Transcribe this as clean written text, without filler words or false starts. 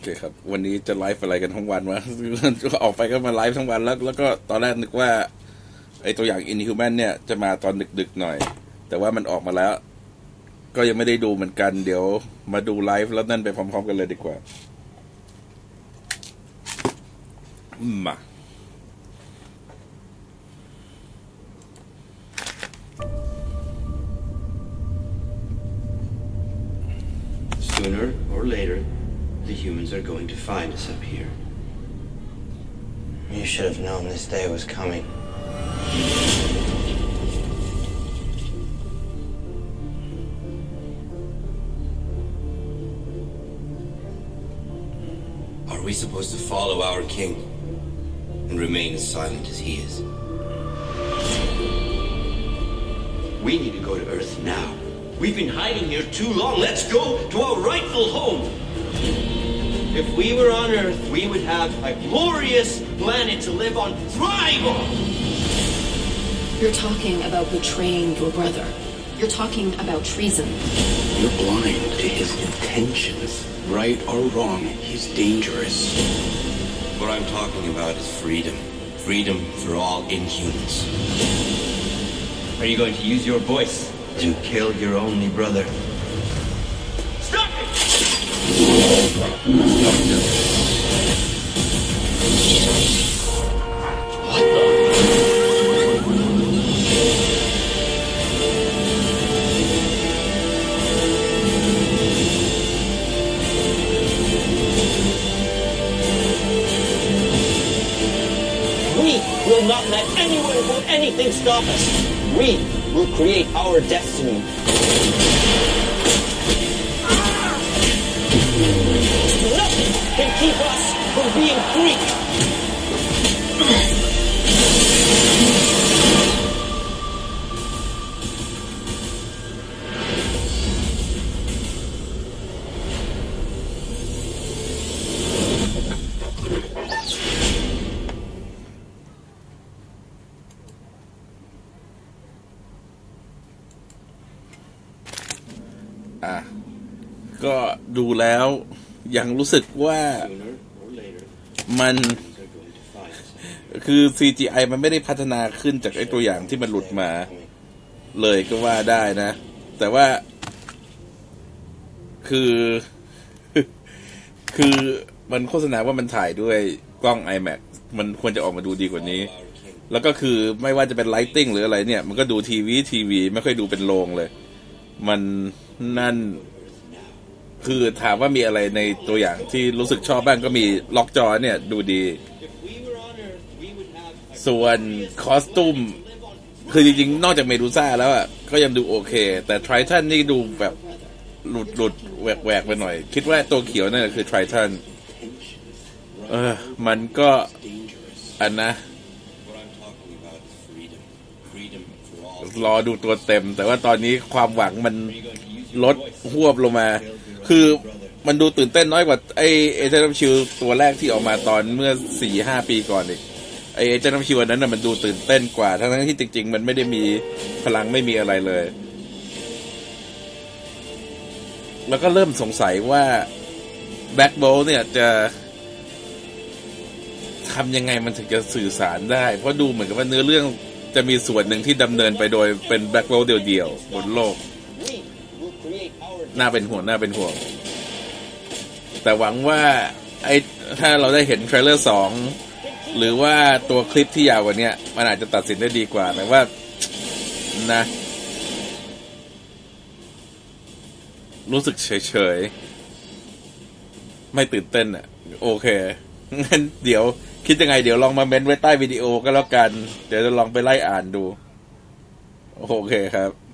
เคครับวันนี้จะไลฟ์อะไรกันทั้งวันวะ ออกไปก็มาไลฟ์ทั้งวันแล้วก็ตอนแรกนึกว่าไอตัวอย่าง Inhuman เนี่ยจะมาตอนดึกๆหน่อยแต่ว่ามันออกมาแล้วก็ยังไม่ได้ดูเหมือนกันเดี๋ยวมาดูไลฟ์แล้วนั่นไปพร้อมๆกันเลยดีกว่ามา Sooner or later, the humans are going to find us up here. You should have known this day was coming. Are we supposed to follow our king and remain as silent as he is? We need to go to Earth now. We've been hiding here too long. Let's go to our rightful home. If we were on Earth, we would have a glorious planet to live on, thrive on. You're talking about betraying your brother. You're talking about treason. You're blind to his intentions. Right or wrong, he's dangerous. What I'm talking about is freedom. Freedom for all Inhumans. Are you going to use your voice to kill your only brother? Stop it! What the? We will not let anyone or anything stop us. We will create our destiny. Nothing can keep us from being free. ก็ดูแล้วยังรู้สึกว่ามันคือ CGI มันไม่ได้พัฒนาขึ้นจากไอ้ตัวอย่างที่มันหลุดมาเลยก็ว่าได้นะแต่ว่าคือมันโฆษณาว่ามันถ่ายด้วยกล้อง IMAX มันควรจะออกมาดูดีกว่านี้แล้วก็คือไม่ว่าจะเป็น Lighting หรืออะไรเนี่ยมันก็ดูทีวีไม่ค่อยดูเป็นโรงเลยมันนั่นคือถามว่ามีอะไรในตัวอย่างที่รู้สึกชอบบ้างก็มีล็อกจอเนี่ยดูดีส่วนคอสตูมคือจริงๆนอกจากเมดูซ่าแล้วอ่ะก็ยังดูโอเคแต่ไททันนี่ดูแบบหลุดแหวกไปหน่อยคิดว่าตัวเขียวนั่นคือไททันมันก็อันนะรอดูตัวเต็มแต่ว่าตอนนี้ความหวังมันลดหวบลงมาคือมันดูตื่นเต้นน้อยกว่าไอ้เอเจนต์ชิลตัวแรกที่ออกมาตอนเมื่อ 4-5 ปีก่อนอีกไอ้เอเจนต์ชิลนั้นน่ะมันดูตื่นเต้นกว่าทั้งที่จริงๆมันไม่ได้มีพลังไม่มีอะไรเลยแล้วก็เริ่มสงสัยว่าแบล็คโบลต์เนี่ยจะทำยังไงมันถึงจะสื่อสารได้เพราะดูเหมือนกับว่าเนื้อเรื่องจะมีส่วนหนึ่งที่ดำเนินไปโดยเป็นแบล็คโบลต์เดี่ยวๆบนโลกน่าเป็นห่วงแต่หวังว่าไอ้ถ้าเราได้เห็นเทรลเลอร์2หรือว่าตัวคลิปที่ยาวกว่านี้มันอาจจะตัดสินได้ดีกว่าแต่ว่านะรู้สึกเฉยๆไม่ตื่นเต้นอ่ะโอเคงั้นเดี๋ยวคิดยังไงเดี๋ยวลองมาเม้นไว้ใต้วิดีโอก็แล้วกันเดี๋ยวจะลองไปไล่อ่านดูโอเคครับ